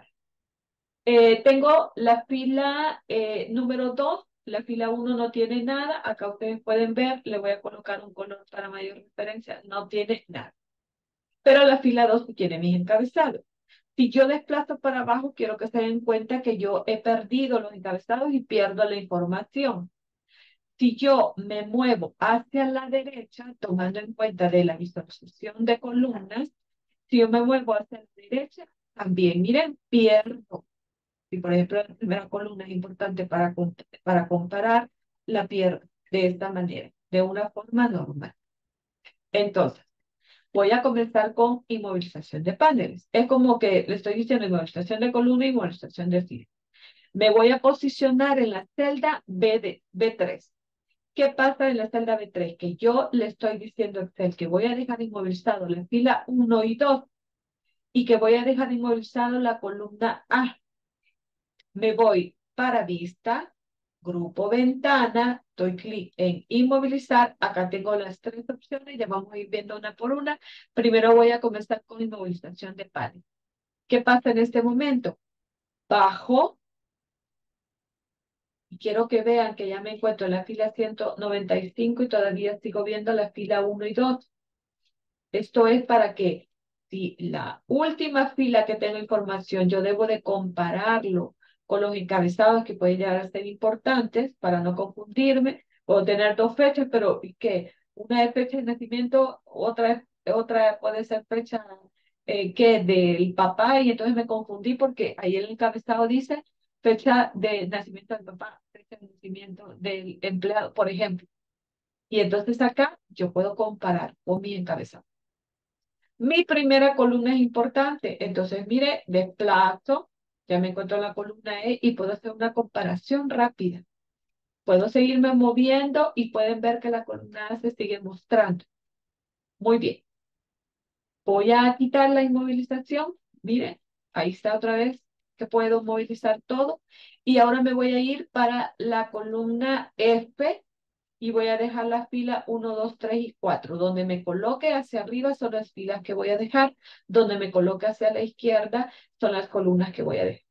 Tengo la fila número 2. La fila 1 no tiene nada. Acá ustedes pueden ver, le voy a colocar un color para mayor referencia. No tiene nada. Pero la fila 2 tiene mis encabezados. Si yo desplazo para abajo, quiero que se den cuenta que yo he perdido los encabezados y pierdo la información. Si yo me muevo hacia la derecha, tomando en cuenta de la visualización de columnas, si yo me muevo hacia la derecha, también, miren, pierdo. Si, por ejemplo, la primera columna es importante para comparar, la pierdo de esta manera, de una forma normal. Entonces, voy a comenzar con inmovilización de paneles. Es como que le estoy diciendo inmovilización de columna y inmovilización de fila. Me voy a posicionar en la celda B3. ¿Qué pasa en la celda B3? Que yo le estoy diciendo a Excel que voy a dejar inmovilizado la fila 1 y 2 y que voy a dejar inmovilizado la columna A. Me voy para vista, grupo ventana, doy clic en inmovilizar. Acá tengo las 3 opciones, ya vamos a ir viendo una por una. Primero voy a comenzar con inmovilización de panel. ¿Qué pasa en este momento? Bajo y quiero que vean que ya me encuentro en la fila 195 y todavía sigo viendo la fila 1 y 2. Esto es para que si la última fila que tengo información, yo debo de compararlo con los encabezados que pueden llegar a ser importantes para no confundirme. Puedo tener 2 fechas, pero que una es fecha de nacimiento, otra puede ser fecha que del papá, y entonces me confundí porque ahí el encabezado dice fecha de nacimiento del papá, fecha de nacimiento del empleado, por ejemplo. Y entonces acá yo puedo comparar con mi encabezado. Mi primera columna es importante, entonces mire, desplazo, ya me encuentro en la columna E y puedo hacer una comparación rápida. Puedo seguirme moviendo y pueden ver que la columna A se sigue mostrando. Muy bien. Voy a quitar la inmovilización. Mire, ahí está otra vez que puedo movilizar todo. Y ahora me voy a ir para la columna F y voy a dejar la fila 1, 2, 3 y 4. Donde me coloque hacia arriba son las filas que voy a dejar. Donde me coloque hacia la izquierda son las columnas que voy a dejar.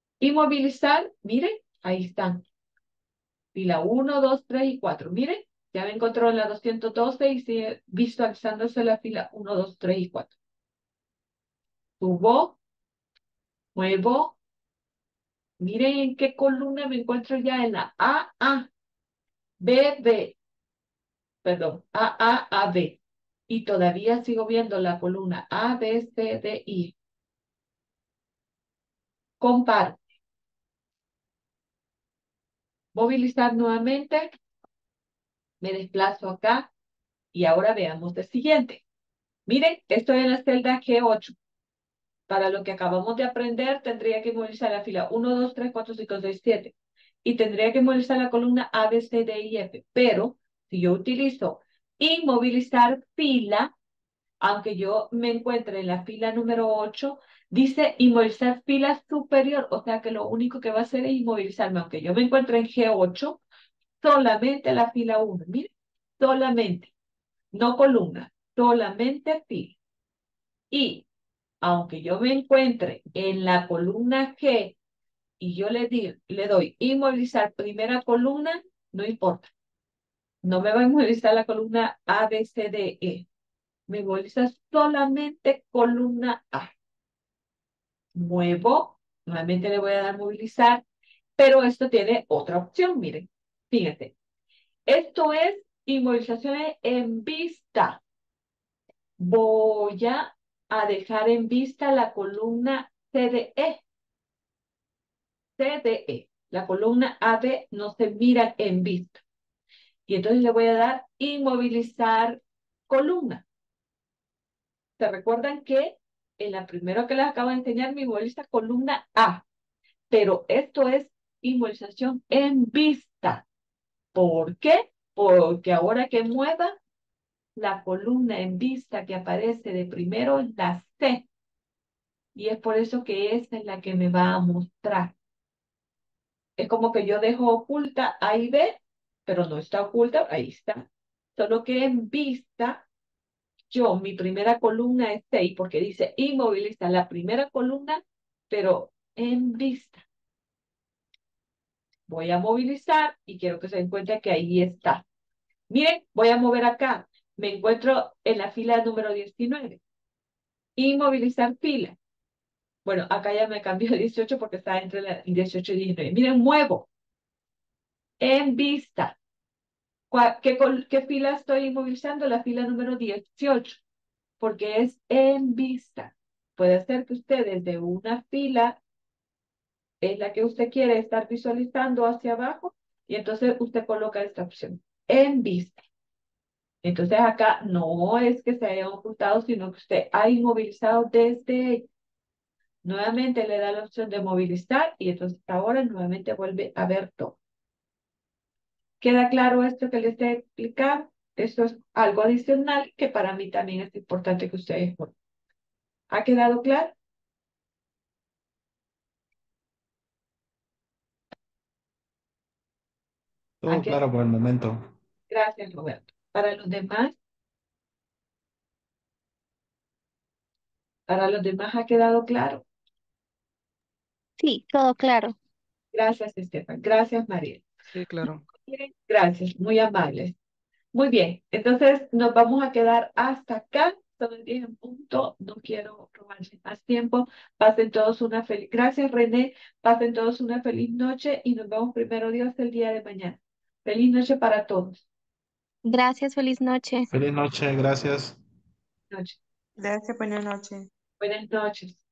Inmovilizar, miren, ahí están. Fila 1, 2, 3 y 4. Miren, Ya me encontró en la 212 y sigue visualizándose la fila 1, 2, 3 y 4. Subo, muevo. Miren en qué columna me encuentro ya en la AA, BB, perdón, AAAB. Y todavía sigo viendo la columna A, B, C, D, I. Comparo. Movilizar nuevamente. Me desplazo acá. Y ahora veamos el siguiente. Miren, estoy en la celda G8. Para lo que acabamos de aprender, tendría que movilizar la fila 1, 2, 3, 4, 5, 6, 7. Y tendría que movilizar la columna A, B, C, D, I, F. Pero si yo utilizo inmovilizar fila, aunque yo me encuentre en la fila número 8, dice inmovilizar fila superior. O sea que lo único que va a hacer es inmovilizarme. Aunque yo me encuentre en G8, solamente la fila 1. Miren, solamente. No columna, solamente fila. Y aunque yo me encuentre en la columna G y yo le doy inmovilizar primera columna, no importa. No me va a inmovilizar la columna A, B, C, D, E. Me moviliza solamente columna A. Muevo, nuevamente le voy a dar movilizar, pero esto tiene otra opción, miren. Fíjense. Esto es inmovilizaciones en vista. Voy a dejar en vista la columna CDE. CDE. La columna AB no se mira en vista. Y entonces le voy a dar inmovilizar columna. ¿Se recuerdan que en la primera que les acabo de enseñar me inmoviliza columna A? Pero esto es inmovilización en vista. ¿Por qué? Porque ahora que mueva la columna en vista que aparece de primero es la C. Y es por eso que esta es la que me va a mostrar. Es como que yo dejo oculta A y B, pero no está oculta, ahí está. Solo que en vista, mi primera columna es 6, porque dice inmoviliza la primera columna, pero en vista. Voy a movilizar y quiero que se den cuenta que ahí está. Miren, voy a mover acá. Me encuentro en la fila número 19. Inmovilizar fila. Bueno, acá ya me cambió a 18 porque está entre la 18 y 19. Miren, muevo. En vista. ¿Qué fila estoy inmovilizando? La fila número 18, porque es en vista. Puede ser que usted desde una fila es la que usted quiere estar visualizando hacia abajo y entonces usted coloca esta opción, en vista. Entonces acá no es que se haya ocultado, sino que usted ha inmovilizado desde ella. Nuevamente le da la opción de movilizar y entonces ahora nuevamente vuelve a ver todo. ¿Queda claro esto que les he explicado? Esto es algo adicional que para mí también es importante que ustedes conozcan. ¿Ha quedado claro? ¿Ha Todo quedado? claro por el momento. Gracias, Roberto. Para los demás ha quedado claro. Sí, todo claro. Gracias, Estefan. Gracias, María. Sí, claro. Bien, gracias, muy amables. Muy bien, entonces nos vamos a quedar hasta acá. Son las 10 en punto. No quiero robarles más tiempo. Pasen todos una feliz. Gracias, René. Pasen todos una feliz noche y nos vemos primero Dios el día de mañana. Feliz noche para todos. Gracias, feliz noche. Feliz noche, gracias. Noche. Gracias, buenas noches. Buenas noches.